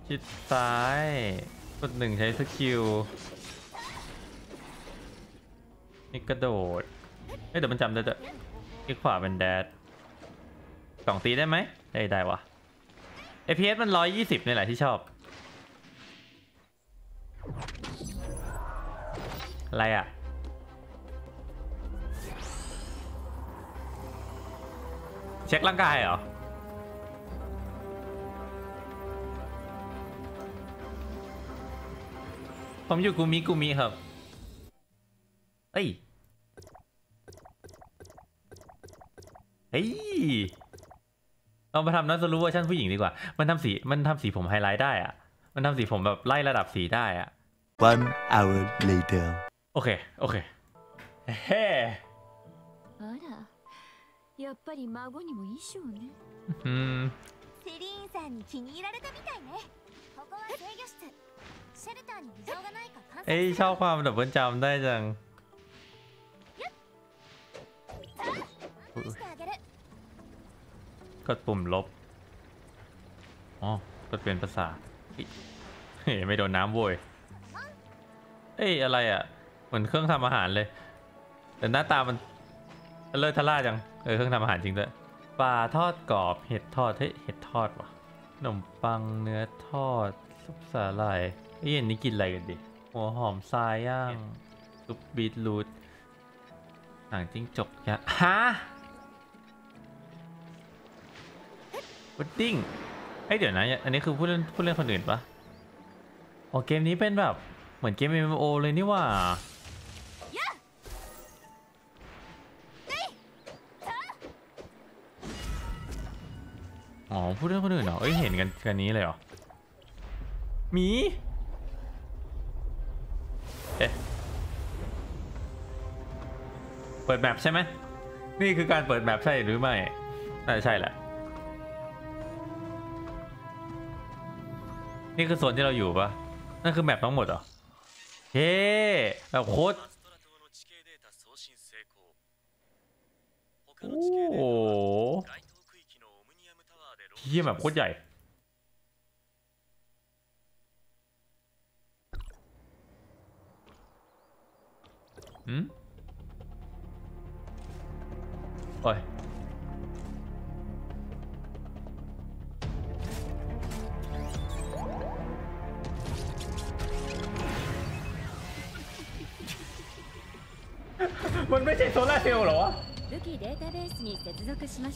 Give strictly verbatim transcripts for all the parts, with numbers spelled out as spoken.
ชิดซ้ายกดหนึ่งใช้สกิลนี่กระโดดเฮ้ยเดี๋ยวมันจำได้จะที่ขวาเป็นแดดสองตีได้ไหมได้ได้วะ เอ พี เอส มันร้อยยี่สิบนี่แหละที่ชอบอะไรอ่ะเช็คร่างกายเหรอผมอยู่กูมิกูมิครับเอ้ยเฮ้ยเรามาทำนัสรู้เวอร์ชันผู้หญิงดีกว่ามันทำสีมันทำสีผมไฮไลท์ได้อะมันทำสีผมแบบไล่ระดับสีได้อะ One hour later โอเคโอเคเฮ้あら、やっぱり孫にも衣装ね。 อืมセリーンさんに気に入られたみたいね。ここは制御室。シェルターに異常がないか観察。 เอ้ยชอบความดับเบิลจำได้จังกดปุ่มลบอ๋อกดเปลี่ยนภาษาเฮ้ยไม่โดนน้ำโวยเอ้ยอะไรอ่ะเหมือนเครื่องทำอาหารเลยแต่หน้าตามันเลิศทะล่าจังเออเครื่องทำอาหารจริงด้วยปลาทอดกรอบเห็ดทอดเฮ้ยเห็ดทอดวะขนมปังเนื้อทอดซุปสาหร่ายเอ้ยอันนี้กินอะไรกันดิหัวหอมทรายย่างซุปบีทรูทหางจิ้งจกยะฮะพุดดิ้งเฮ้ยเดี๋ยวนะอันนี้คือผู้เล่นผู้เล่นคนอื่นปะอ๋อเกมนี้เป็นแบบเหมือนเกม เอ็ม เอ็ม โอ เลยนี่ว่าอ๋อผู้เล่นคนอื่นเหรอเอ้ยเห็นกันกันนี้เลยเหรอหมีเอ๊ะเปิดแมปใช่ไหมนี่คือการเปิดแมปใช่หรือไม่น่าจะใช่แหละนี่คือโซนที่เราอยู่ปะนั่นคือแมปทั้งหมดเหรอเฮ้แบบโคตรโอ้โหเฮียแบบโคตรใหญ่อืมโอ้ยมันไม่ใช่โซลาร์เซลล์เหรอวะ武器データベースに接続しました。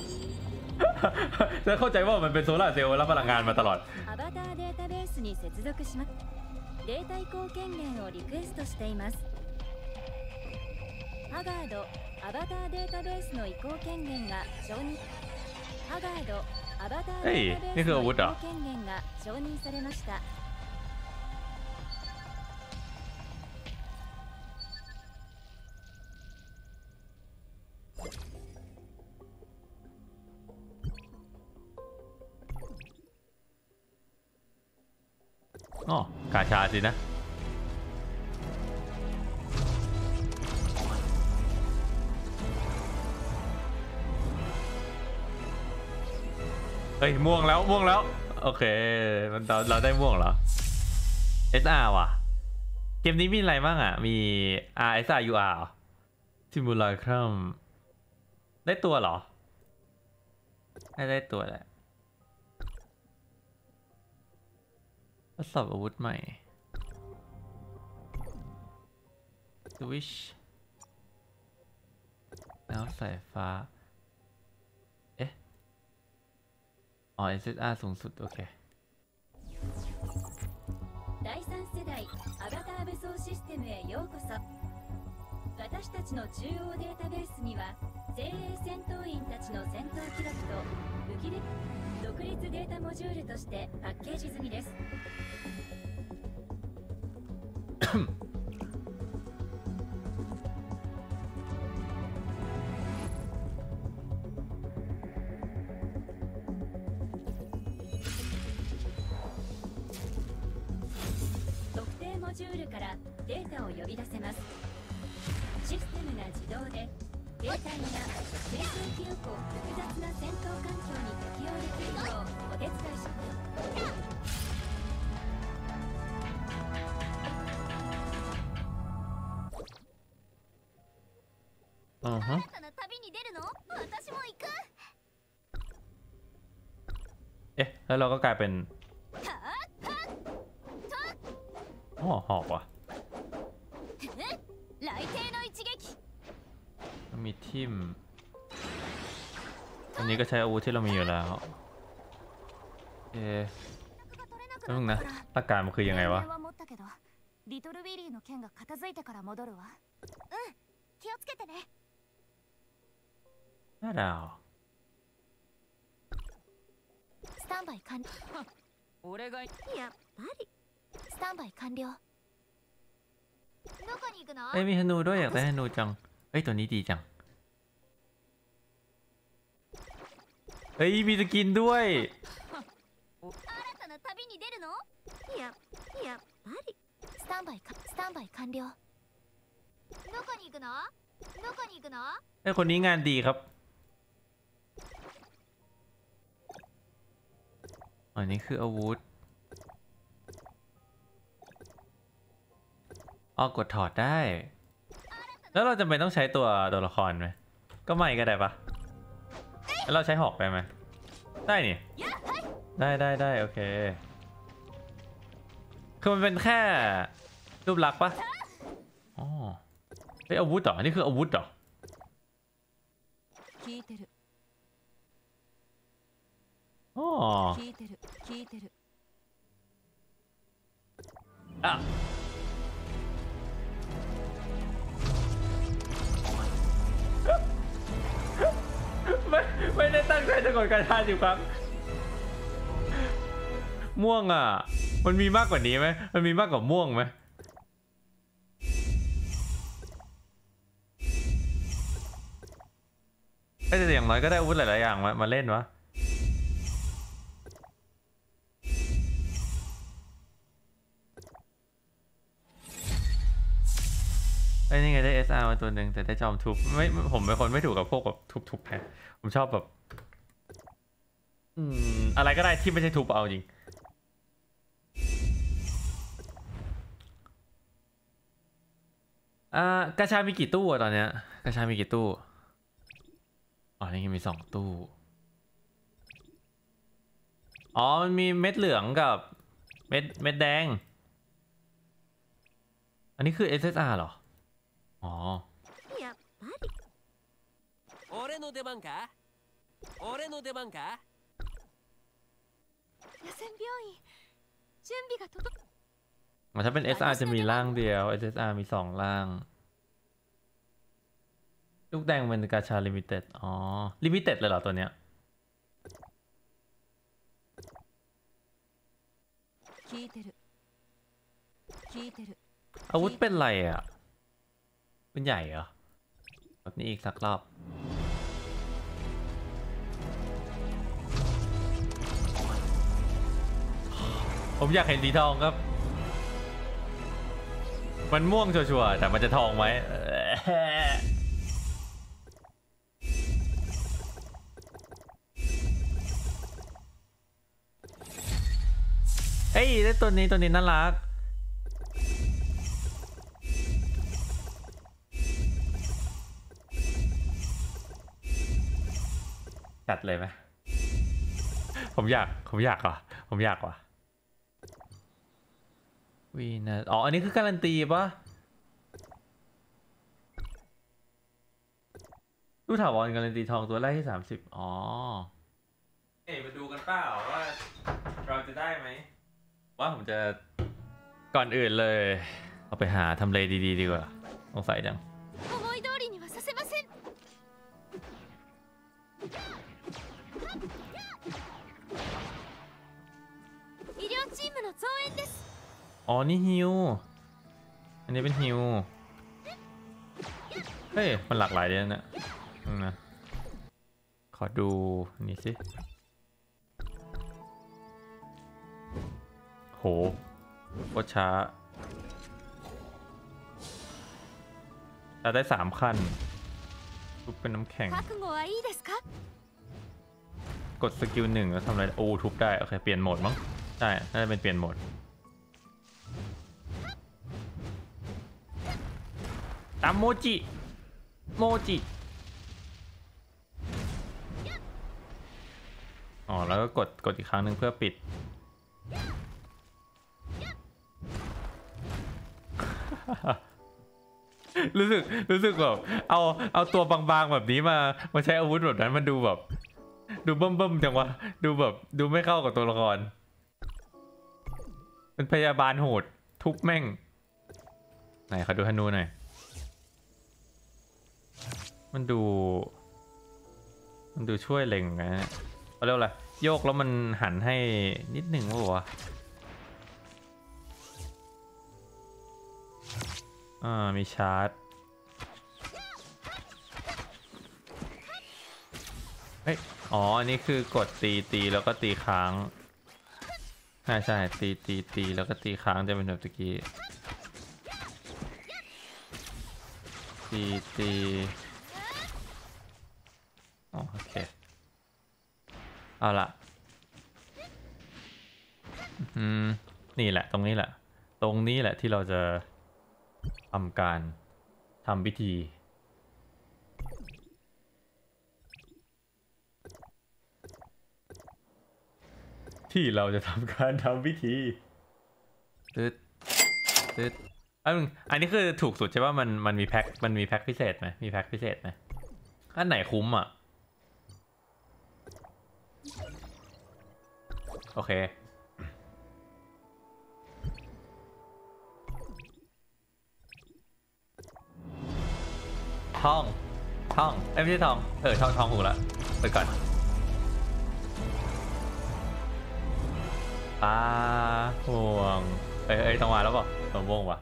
จะเข้าใจว่ามันเป็นโซลาร์เซลล์รับพลังงานมาตลอดアバターデータベースに接続します。データ移行権限をリクエストしています。ハガードアバターデータベースの移行権限が承認。ハガードアバターデータベースの移行権限が承認されました。 อ๋อกาชาสินะเฮ้ยม่วงแล้วม่วงแล้วโอเคมันเราเราได้ม่วงเหรอ เอส อาร์ ว่ะเกมนี้มีอะไรบ้างอ่ะมี อาร์ เอส อาร์ ยู อาร์ Simulacrum ได้ตัวเหรอได้ได้ตัวแหละทดสอบอาวุธใหม่ Switch แล้วสายฟ้าเอ๊ะอ๋อ เอส เอส อาร์ สูงสุดโอเค第三世代アバター武装システムへようこそ。私たちの中央データベースには精鋭戦闘員たちの戦闘記録と武器で独立データモジュールとしてパッケージ済みです。特定モジュールからデータを呼び出せます。システムが自動で兵隊や生成記憶を複雑な戦闘環境に適応できるようお手伝いします。 อือฮะ新たな旅に出るの？私も行く。 เอ๊ะแล้วเราก็กลายเป็นはっはっอ๋อหอกว่ะ雷霆の一撃。 มันมีทิ่มอันนี้ก็ใช้อาวุธที่เรามีอยู่แล้วเอ๊ะが取れなくนึงなนะったから。 หลักการมันคือยังไงวะ電話持ったけどリトルウィリーの件が片付いてから戻るわ。うん気をつけてね。 น่าดาวスタンバイ完了。 俺がやっぱりスタンバイ完了。どこに行くの？ เอ้ยมีธนูด้วยอยากได้ธนูจังเอ้ยตัวนี้ดีจังเฮ้ยมีสกินด้วย新たな旅に出るの？ややっぱりスタンバイかスタンバイ完了。どこに行くの？どこに行くの？ ไอ้ยคนนี้งานดีครับอันนี้คืออาวุธอ๋อกดถอดได้ แล้วเราจำเป็นต้องใช้ตัวตัวละครไหมก็ไม่ก็ได้ปะแล้วเราใช้หอกได้ไหมได้นี่ได้ได้ได้โอเคคือมันเป็นแค่รูปลักษณ์ปะอ๋อเฮ้ยอาวุธเหรอนี่คืออาวุธเหรอ聞いてるอ๋อ聞いてる聞いてるอ่ะไม่ไม่ได้ตั้งใจจะกดกระทานอยู่ครับม่วงอ่ะมันมีมากกว่านี้ไหมมันมีมากกว่าม่วงไหมแต่อย่างน้อยก็ได้อาวุธหลายๆอย่างมามาเล่นวะไอ้นี่ไงได้ เอส อาร์ มาตัวหนึ่งแต่ได้จอมทุบไม่ผมเป็นคนไม่ถูกกับพวกแบบทุบๆแพ้ผมชอบแบบอืมอะไรก็ได้ที่ไม่ใช่ทุบเอาจริงอ่ากระชามีกี่ตู้อะตอนเนี้ยกระชามีกี่ตู้อ๋อนี่มีสองตู้อ๋อมันมีเม็ดเหลืองกับเม็ดเม็ดแดงอันนี้คือ เอส เอส อาร์ เหรออ๋อやっぱり俺の出番か俺の出番か野戦病院準備が整っอ๋อถ้าเป็น เอส อาร์ จะมีร่างเดียว เอส เอส อาร์ มีสองร่าง ลูกแดงเป็นกาชาลิมิเต็ด อ๋อ ลิมิเต็ดเลยเหรอตัวเนี้ย聞いてる聞いてるอาวุธเป็นไรอ่ะ เป็นใหญ่เหรอ แบบนี้อีกสักรอบ ผมอยากเห็นสีทองครับ มันม่วงชัวร์ๆแต่มันจะทองไหม เฮ้ยได้ตัวนี้ตัวนี้น่ารัก จัดเลยไหม ผมอยาก ผมอยากว่ะ ผมอยากว่ะ วีนะอ๋อ อันนี้คือการันตีปะรูปถาวรการันตีทองตัวแรกที่สามสิบอ๋อเฮ้ยมาดูกันเปล่าว่าเราจะได้ไหม ว่าผมจะก่อนอื่นเลย เอาไปหาทำเลดีๆดีกว่าสงสัยจัง思い通りにはさせません。医療チームの増援です。 อ๋อ นี่ฮิว อันนี้เป็นฮิว เฮ้ย มันหลากหลายเลยนะนึงนะ ขอดูนี่สิ โหโคตรช้าเราได้สามขั้นทุบเป็นน้ำแข็ง覚悟はいいですか？ กดสกิลหนึ่งแล้วทำอะไรโอ้ทุบได้ โอเค เปลี่ยนโหมดมั้งใช่น่าจะเป็นเปลี่ยนโหมด ตามโมจิ โมจิอ๋อแล้วก็กดกดอีกครั้งหนึ่งเพื่อปิด รู้สึกรู้สึกแบบเอาเอาตัวบางๆแบบนี้มามาใช้อาวุธแบบนั้นมันดูแบบ ดูเบิ่มๆจังวะดูแบบดูไม่เข้ากับตัวละครเป็นพยาบาลโหดทุบแม่งไหนขอดูธนูหน่อยมันดูมันดูช่วยเล็งนะเขาเรียกอะไรโยกแล้วมันหันให้นิดหนึ่งวะอ่ามีชาร์จเฮ้ยอ๋ออันนี้คือกดตีตีแล้วก็ตีค้างใช่ใช่ตีตีตีแล้วก็ตีค้างจะเป็นแบบตะกี้ตีตีอ๋อโอเคเอาละอืมนี่แหละตรงนี้แหละตรงนี้แหละที่เราจะทำการทำพิธีที่เราจะทำการทำพิธีตึ๊ดตึ๊ดอันอันนี้คือถูกสุดใช่ป่ะมันมันมีแพ็คมันมีแพ็คพิเศษไหมมีแพ็คพิเศษไหมอันไหนคุ้มอ่ะโอเคทองทองเอ้ยไม่ใช่ทองเออทองทองหูละไปก่อนตาห่วงเอ้ยเอ้ยต้องมาแล้วเปล่าตัวม่วงวะ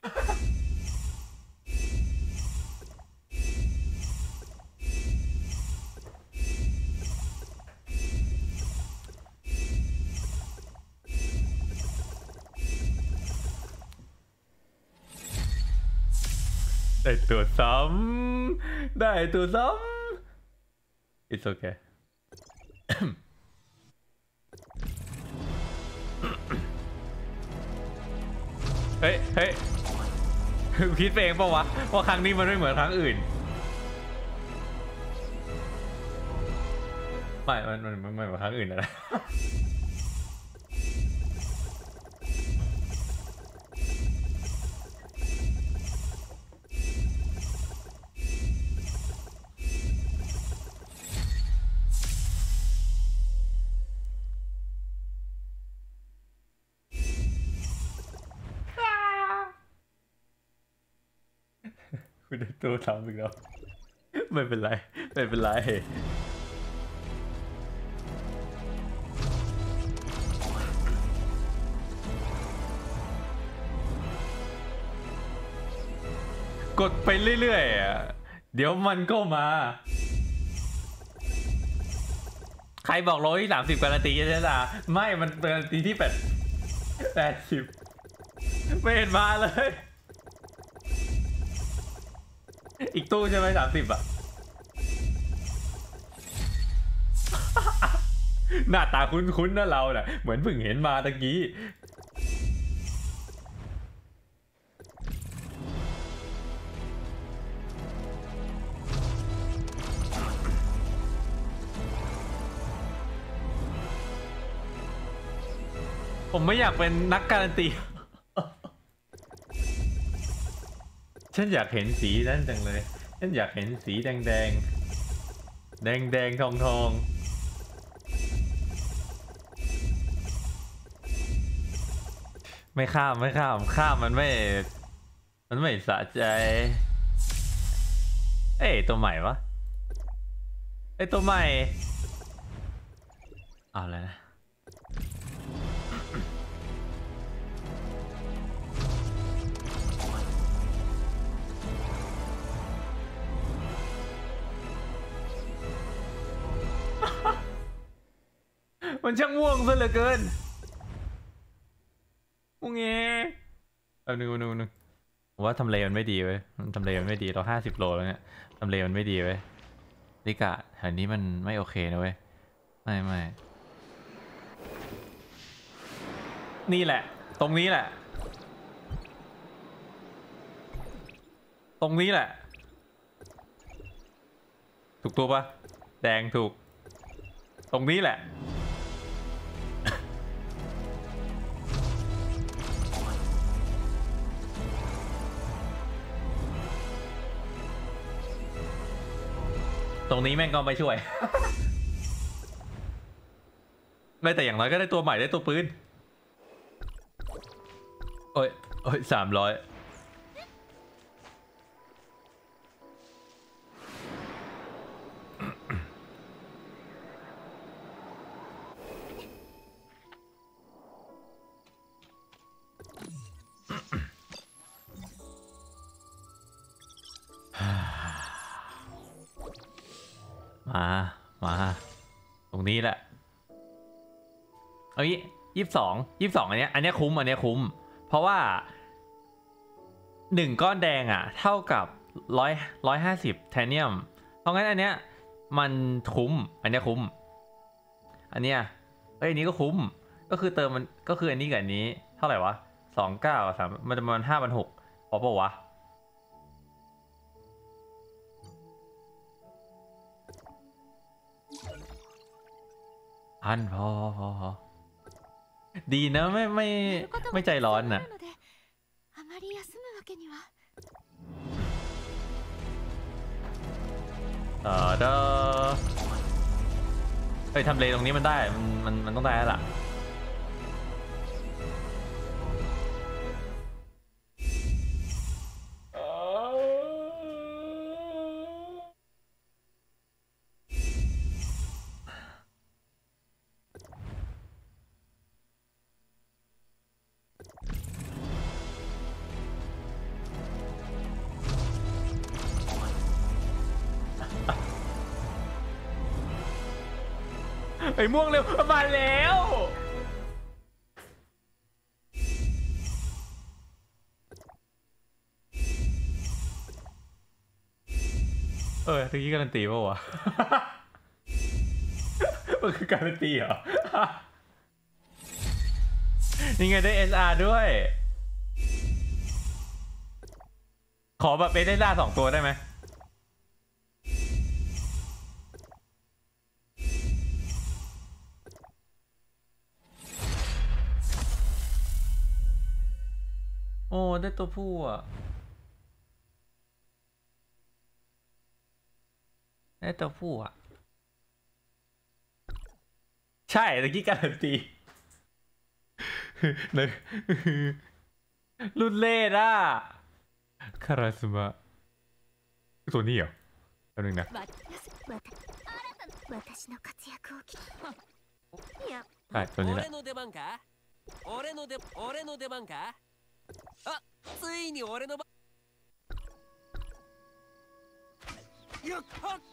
ได้ตัวซ้ำได้ตัวซ้ำ it's okay เฮ้ยเฮ้ยคิดเองปะวะว่าครั้งนี้มันไม่เหมือนครั้งอื่นไม่มันมันมันไม่เหมือนครั้งอื่นนะคุณได้ตัวซ้ำอีกแล้วไม่เป็นไรไม่เป็นไรกดไปเรื่อยๆอ่ะเดี๋ยวมันก็มาใครบอกร้อยสามสิบการันตีใช่ไหมล่ะไม่มันการันตีที่แปดแปดสิบไม่เห็นมาเลยอีกตู้ใช่ไหมสามสิบอ่ะ หน้าตาคุ้นๆนะเราเน่ะเหมือนเพิ่งเห็นมาตะกี้ผมไม่อยากเป็นนักการันตี ฉันอยากเห็นสีนั้นจังเลยฉันอยากเห็นสีแดงแดงแดงแดงทองทองไม่ข้ามไม่ข้ามข้ามมันไม่มันไม่สะใจเอ้ยตัวใหม่วะเอ้ยตัวใหม่เอาแล้วนะมันช่างม่วงซะเหลือเกินม่วงเงี้ยเอาหนึ่งหนึ่งหนึ่งผมว่าทำเลมันไม่ดีเว้ยทำเลมันไม่ดีเราห้าสิบโลแล้วเนี่ยทำเลมันไม่ดีเว้ยลิกะแถวนี้มันไม่โอเคนะเว้ยไม่ไม่นี่แหละตรงนี้แหละตรงนี้แหละถูกตัวปะแดงถูกตรงนี้แหละตรงนี้แม่งก็ไม่ช่วย ไม่แต่อย่างน้อยก็ได้ตัวใหม่ได้ตัวปืนโอ้ยโอ้ยสามร้อยมามาตรงนี้แหละเอ้ยยี่สิบสองยี่สิบสองอันเนี้ยอันเนี้ยคุ้มอันเนี้ยคุ้มเพราะว่าหนึ่งก้อนแดงอ่ะเท่ากับร้อยร้อยห้าสิบไทเนียมเพราะงั้นอันเนี้ยมันคุ้มอันเนี้ยคุ้มอันเนี้ยเอ้ยอันนี้ก็คุ้มก็คือเติมมันก็คืออันนี้กับอันนี้เท่าไหร่วะสองเก้าสามมันจะประมาณห้าพันหกพอปะวะพันพอพอพอดีนะไม่ไม่ไม่ใจร้อนนะあまり休むわけにはเออเด้อเฮ้ยทำเลตรงนี้มันได้มันมันมันต้องได้แล้วล่ะไอ้ม่วงเร็วมาแล้วเออตะกี้การันตีป่าวะ มันคือการันตีเหรอ นี่ไงได้ เอส อาร์ ด้วยขอแบบเป็นได้ล่าสองตัวได้ไหมโอ้ได้ตัวผู้อ่ะได้ตัวผู้อ่ะใช่ตะกี้การันตีเนยรุ่นเล่อ่ะคาราซึมะตัวนี้เหรอแป๊บนึงนะใช่ตัวนี้แหละ俺の出番か俺の出俺の出番かあついに俺の番よっはっ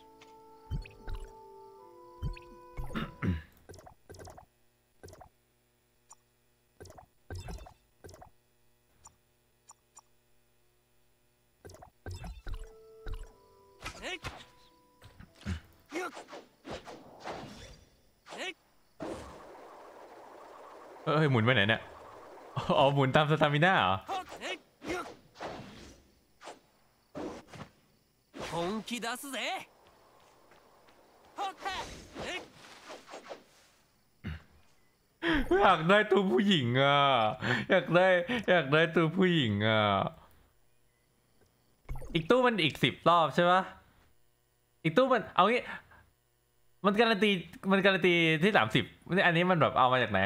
えっよっえっเอ้ยหมุนไปไหนเนี่ยอ๋อหมุนตามสตามิน่าเหรอ本気出すぜอยากได้ตัวผู้หญิงอ่ะอยากได้อยากได้ตัวผู้หญิงอ่ะอีกตู้มันอีกสิบรอบใช่ปะอีกตู้มันเอางี้มันการันตีมันการันตีที่สามสิบอันนี้มันแบบเอามาจากไหน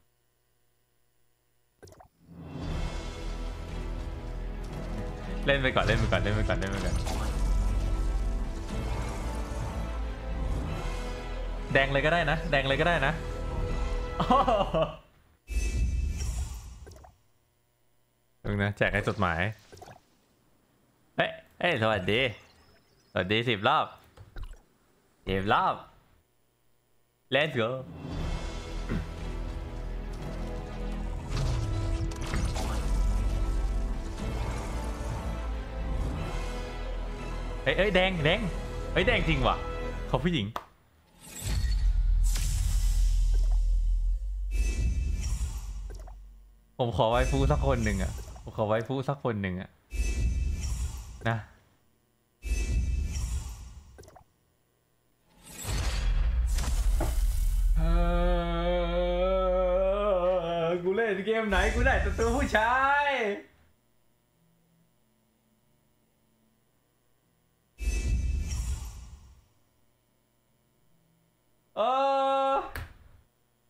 เล่นไปก่อนเล่นไปก่อนเล่นไปก่อนเล่นไปก่อนแดงเลยก็ได้นะแดงเลยก็ได้นะนึงนะแจกให้จดหมายเฮ้ยเฮ้ยสวัสดีสวัสดีสิบรอบสิบรอบ let's go เฮ้ยเอ้ยแดงแดงเฮ้ยแดงจริงว่ะเขาผู้หญิงผมขอไว้ฟูสักคนหนึ่งอ่ะผมขอไว้ฟูสักคนหนึ่งอ่ะนะกูเล่นเกมไหนกูได้ตัวผู้ชาย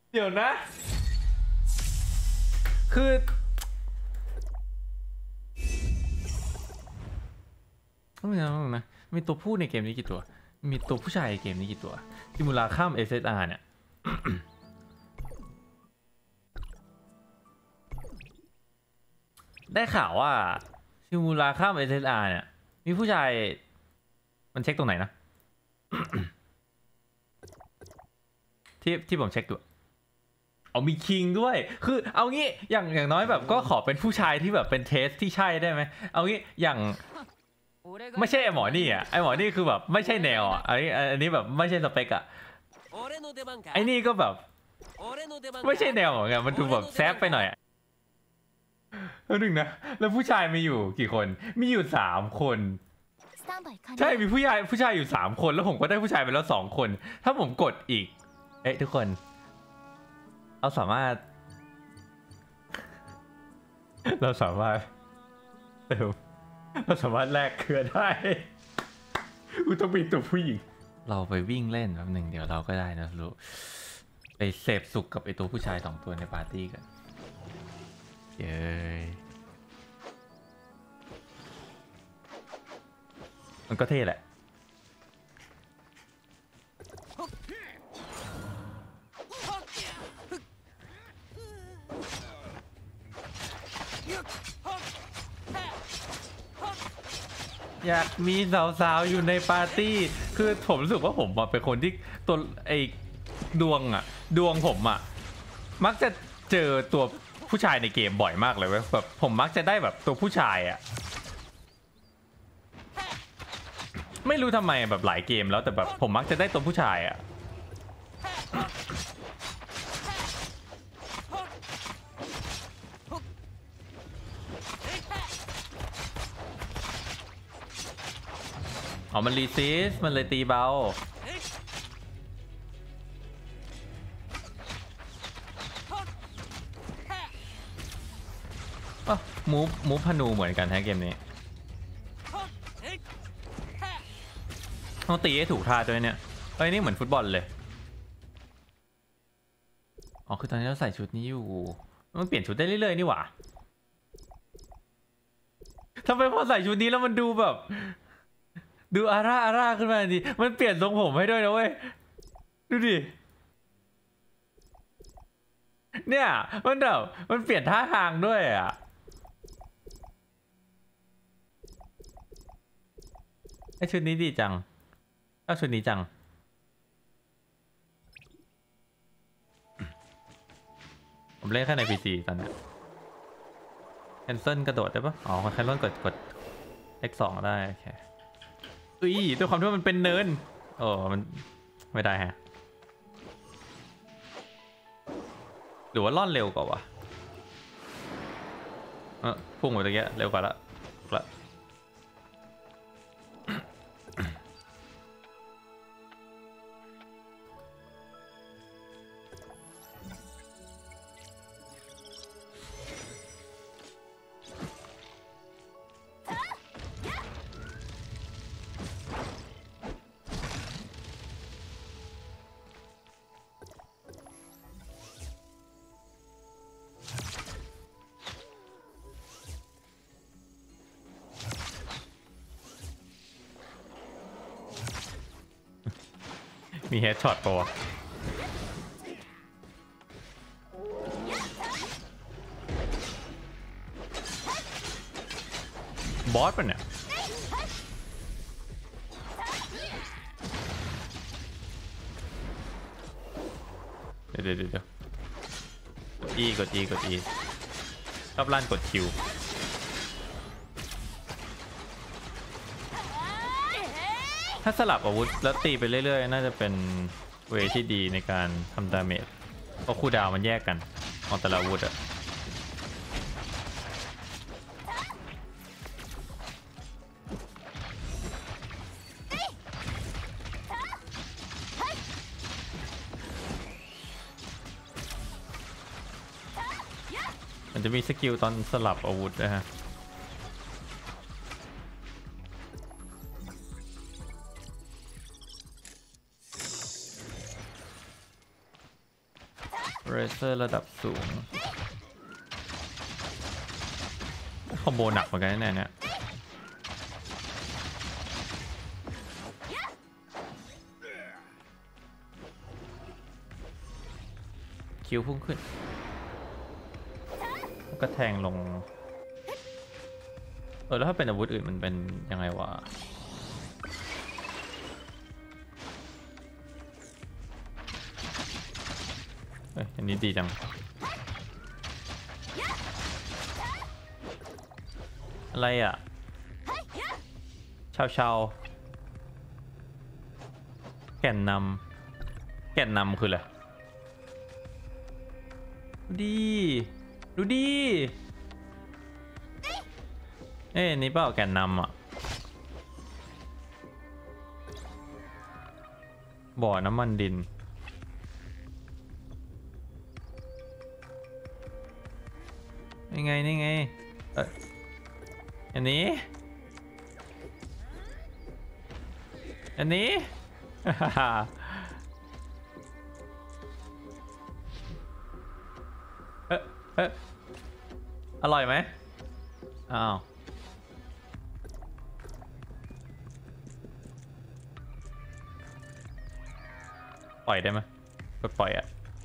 เดี๋ยวนะ คือต้องนะต้องนะมีตัวผู้ในเกมนี้กี่ตัวมีตัวผู้ชายในเกมนี้กี่ตัวที่มูลค่า เอส เอส อาร์ เนี่ย ได้ข่าวว่าซิมูลาค่า เอส เอส อาร์ เนี่ยมีผู้ชายมันเช็คตรงไหนนะ ที่ที่ผมเช็คดูเอามีคิงด้วยคือเอางี้อย่างอย่างน้อยแบบก็ขอเป็นผู้ชายที่แบบเป็นเทสที่ใช่ได้ไหมเอางี้อย่างไม่ใช่ไอหมอนี่อ่ะไอหมอนี่คือแบบไม่ใช่แนวอ่ะอันนี้อันนี้แบบไม่ใช่สเปกอ่ะไอนี่ก็แบบไม่ใช่แนวเหมือนกันมันดูแบบแซฟไปหน่อยแล้วหนึ่งนะแล้วผู้ชายมีอยู่กี่คนมีอยู่สามคนใช่มีผู้ชายผู้ชายอยู่สามคนแล้วผมก็ได้ผู้ชายไปแล้วสองคนถ้าผมกดอีกเอ๊ะทุกคนเราสามารถ เราสามารถเติมเราสามารถแลกเครือได้อุต้องมีตัวผู้หญิงเราไปวิ่งเล่นแป๊บหนึ่งเดี๋ยวเราก็ได้นะรู้ไปเสพสุขกับไอตัวผู้ชายสองตัวในปาร์ตี้กันเย้มันก็เท่แหละอยากมีสาวๆอยู่ในปาร์ตี้คือผมรู้สึกว่าผมเป็นคนที่ตัวไอ้ดวงอะดวงผมอะมักจะเจอตัวผู้ชายในเกมบ่อยมากเลยเว้ยแบบผมมักจะได้แบบตัวผู้ชายอะไม่รู้ทำไมแบบหลายเกมแล้วแต่แบบผมมักจะได้ตัวผู้ชายอะอ๋อมันรีซิสมันเลยตีเบาอ๋อมูฟมูฟพนูเหมือนกันแฮะเกมนี้ต้องตีให้ถูกท่าด้วยเนี่ยเฮ้ยนี่เหมือนฟุตบอลเลยอ๋อคือตอนนี้เราใส่ชุดนี้อยู่มันเปลี่ยนชุดได้เรื่อยๆนี่หว่าทำไมพอใส่ชุดนี้แล้วมันดูแบบดูอาร่าอาร่าขึ้นมาดิมันเปลี่ยนทรงผมให้ด้วยนะเว้ยดูดิเนี่ยมันแบบมันเปลี่ยนท่าทางด้วยอ่ะไอชุดนี้ดีจังเอาชุดนี้จังผมเล่นแค่ใน พี ซี ตอนนี้แคนเซิลกระโดดได้ปะอ๋อแคนเซิลกดกด เอ็กซ์ สอง ได้โอเคอุ้ยด้วยความที่มันเป็นเนินโอ้มันไม่ได้ฮะหรือว่าล่อนเร็วกว่าวะเออพุ่งไปตะเกียเร็วกว่าละละมีเฮดช็อตปะวะบอสป่ะเนี่ยเดี๋ยวเดี๋ยวเดี๋ยวกด E กด E กด E ชอบลั่นกด Q ถ้าสลับอาวุธแล้วตีไปเรื่อยๆน่าจะเป็นเวที่ดีในการทำดาเมจเพราะคูลดาวน์มันแยกกันของแต่ละอาวุธอะมันจะมีสกิลตอนสลับอาวุธนะฮะเรเซอร์ระดับสูงคอมโบหนักเหมือนกันแน่เนี่ยคิวพุ่งขึ้นก็แทงลงเออแล้วถ้าเป็นอาวุธอื่นมันเป็นยังไงวะเอ้ยอันนี้ดีจังอะไรอ่ะชาวชาวแก่นนำแก่นนำคืออะไรดูดีดูดีเอ้ยนี่เปล่าแก่นนำอ่ะบ่อน้ำมันดินนี่ไงนี่ไงเอออันนี้อันนี้ เอ๊ะเอ๊ะอร่อยไหมอ้าวปล่อยได้ไหมกดปล่อยอ่ะ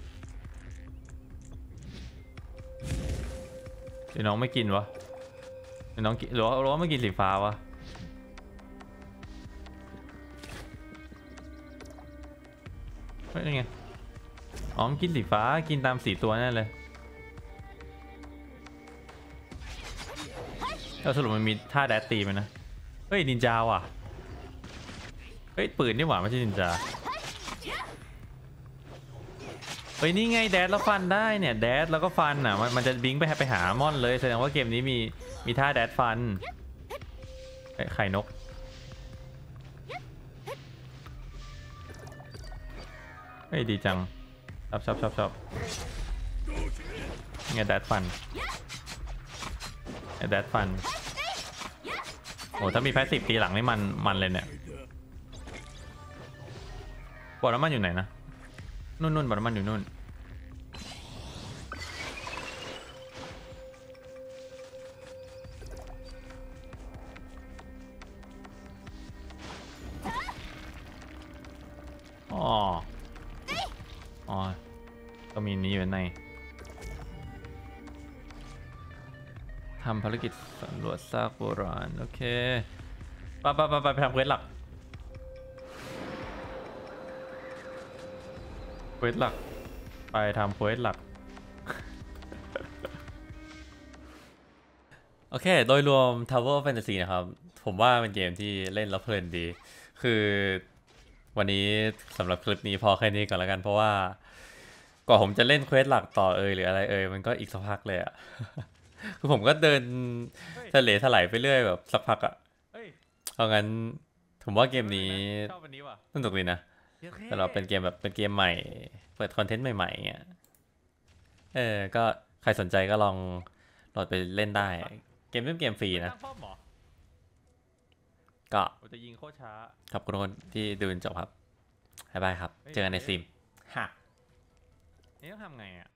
หรือน้องไม่กินวะหรือน้องกินหรือว่าหรือว่าไม่กินสีฟ้าวะเฮ้ยนี่ไงอ๋อกินสีฟ้ากินตามสีตัวนั่นเลยแล้วสรุปมันมีท่าแดดตีไหมนะเฮ้ยนินจาว่ะเฮ้ยปืนนี่หว่าไม่ใช่นินจาเฮ้ยนี่ไงแดดแล้วฟันได้เนี่ยแดดแล้วก็ฟันอ่ะมันมันจะบิงไปไปหามอนเลยแสดงว่าเกมนี้มีมีท่าแดดฟันไข่นกเฮ้ยดีจังชอบชอบชอบชอบไงแดดฟันแดดฟันโอ้ถ้ามีแพสซีฟตีหลังนี่มันมันเลยเนี่ยบ่อน้ำมันอยู่ไหนนะนู่นนู่นบ่อน้ำมันอยู่นู่นอ๋ออ๋อก็มีนี้อยู่ในทำภารกิจสำรวจซากโบราณโอเคไปไปไปไปไปทำเควสหลักเควสหลักไปทำเควสหลัก โอเคโดยรวม Tower Fantasy นะครับผมว่าเป็นเกมที่เล่นแล้วเพลินดี คือวันนี้สำหรับคลิปนี้พอแค่นี้ก่อนแล้วกันเพราะว่าก่อนผมจะเล่นเควสหลักต่อเอยหรืออะไรเอยมันก็อีกสักพักเลยอะ คือผมก็เดินทะเลถลายไปเรื่อยแบบสักพักอะเอางั้นผมว่าเกมนี้สนุกดีนะแต่เราเป็นเกมแบบเป็นเกมใหม่เปิดคอนเทนต์ใหม่ๆเงี้ยเออก็ใครสนใจก็ลองโหลดไปเล่นได้เกมเป็นเกมฟรีนะก็จะยิงโคตรช้าขอบคุณทุกคนที่ดูจนจบครับบ๊ายบายครับเจอกันในซิมฮะนี่ต้องทำไงอ่ะ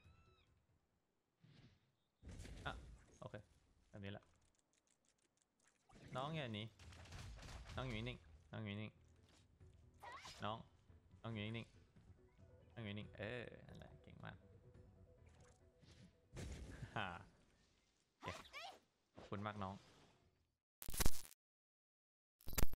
อ่ะโอเคแบบนี้แหละน้องอย่างนี้น้องอยู่นิ่งน้องอยู่นิ่งน้องน้องอยู่นิ่งน้องอยู่นิ่งเอออะไรเก่งมากฮ่าขอบคุณมากน้อง